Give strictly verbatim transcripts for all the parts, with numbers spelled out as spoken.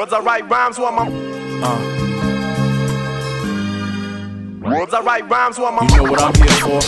Words I write rhymes while my uh. Words I write rhymes while my You know what I'm here for.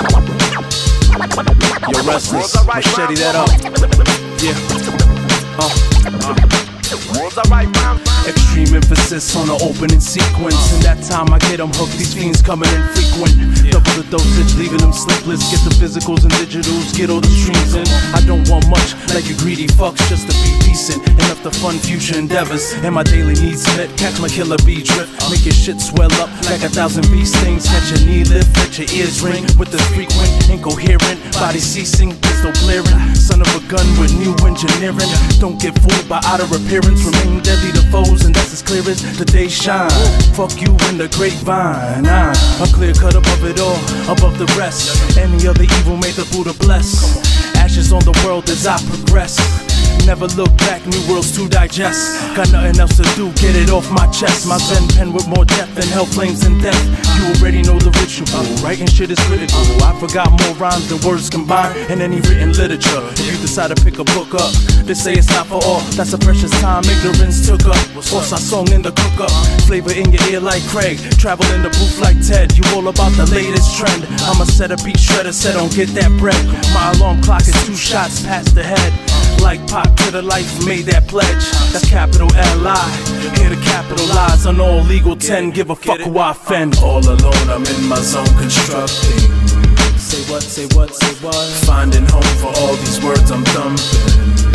You're restless, machete that up. Yeah. Uh. uh. Extreme emphasis on the opening sequence. In that time I get them hooked, these fiends coming in frequent. Double the dosage, leaving them sleepless. Get the physicals and digitals, get all the streams in. I don't want much, like you greedy fucks, just to be decent. Enough to fund future endeavors, and my daily needs met. Catch my killer bee drift, make your shit swell up like a thousand bee stings. Catch your knee lift, let your ears ring with the frequent, incoherent, body ceasing, pistol blaring. Son of a gun with new engineering. Don't get fooled by outer appearance, remain deadly to foes, and that's as clear as the day shine. Fuck you in the grapevine. Nah, I'm clear cut above it all, above the rest. Any other evil may the Buddha bless. Ashes on the world as I progress. Never look back, new worlds to digest. Got nothing else to do, get it off my chest. My zen pen with more depth than hell flames and death. You already know the ritual, writing shit is critical. I forgot more rhymes than words combined in any written literature. If you decide to pick a book up, they say it's not for all. That's a precious time ignorance took up. Force our song in the cook up, flavor in your ear like Craig. Travel in the booth like Ted, you all about the latest trend. I'm a set a beat shredder, said don't get that bread. My alarm clock is two shots past the head. Like Pac to the life, made that pledge. That's capital L I. Here to capitalize on all legal ten. Give a fuck who I offend. All alone, I'm in my zone constructing. Say what, say what, say what. Finding home for all these words I'm thumping.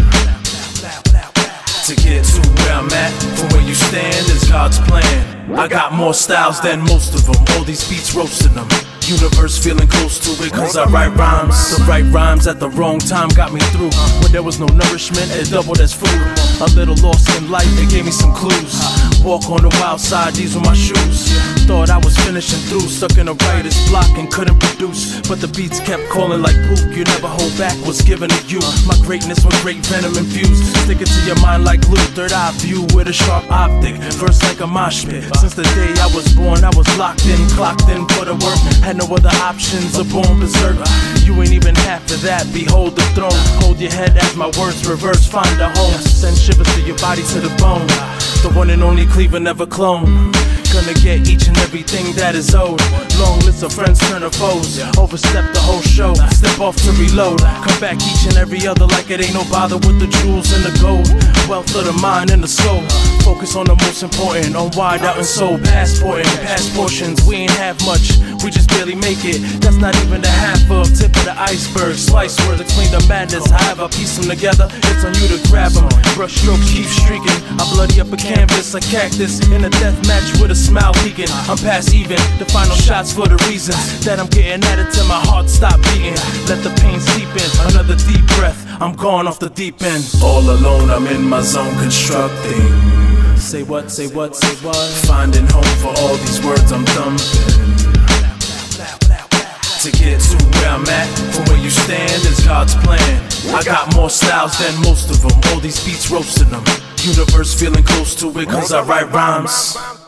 To get to where I'm at, from where you stand is God's plan. I got more styles than most of them, all these beats roasting them. Universe feeling close to it cause I write rhymes. The right rhymes at the wrong time got me through. When there was no nourishment, it doubled as food. A little lost in life, it gave me some clues. Walk on the wild side, these were my shoes. Thought I was finishing through, stuck in a writer's block and couldn't produce. But the beats kept calling like poop, you never hold back, was given to you. My greatness with great venom infused. Stick it to your mind like glue, third eye view with a sharp optic. Verse like a mosh pit. Since the day I was born, I was locked in, clocked in for the work. Had no other options, a born berserk. You ain't even half of that, behold the throne. Hold your head as my words reverse, find a home. Send shivers to your body to the bone. The one and only Cleaver, never clone. Gonna get each and everything that is owed. Long list of friends turn to foes. Overstep the whole show, step off to reload. Come back each and every other like it ain't no bother with the jewels and the gold. Wealth of the mind and the soul. Focus on the most important, on wide out and soul. Passporting, past portions, we ain't have much, we just barely make it. That's not even the half of tip of the iceberg. Slice words explain the madness, however I piece them together, it's on you to grab them. Brush strokes keep streaking, I bloody up a canvas, a cactus in a death match with a smile leaking. I'm past even, the final shots for the reasons that I'm getting at it till my heart stop beating. Let the pain seep in, another deep breath, I'm gone off the deep end. All alone, I'm in my zone constructing. Say what, say what, say what. Finding home for all these words I'm thumping. To get to where I'm at, from where you stand is God's plan. I got more styles than most of them, all these beats roasting them. Universe feeling close to it cause I write rhymes.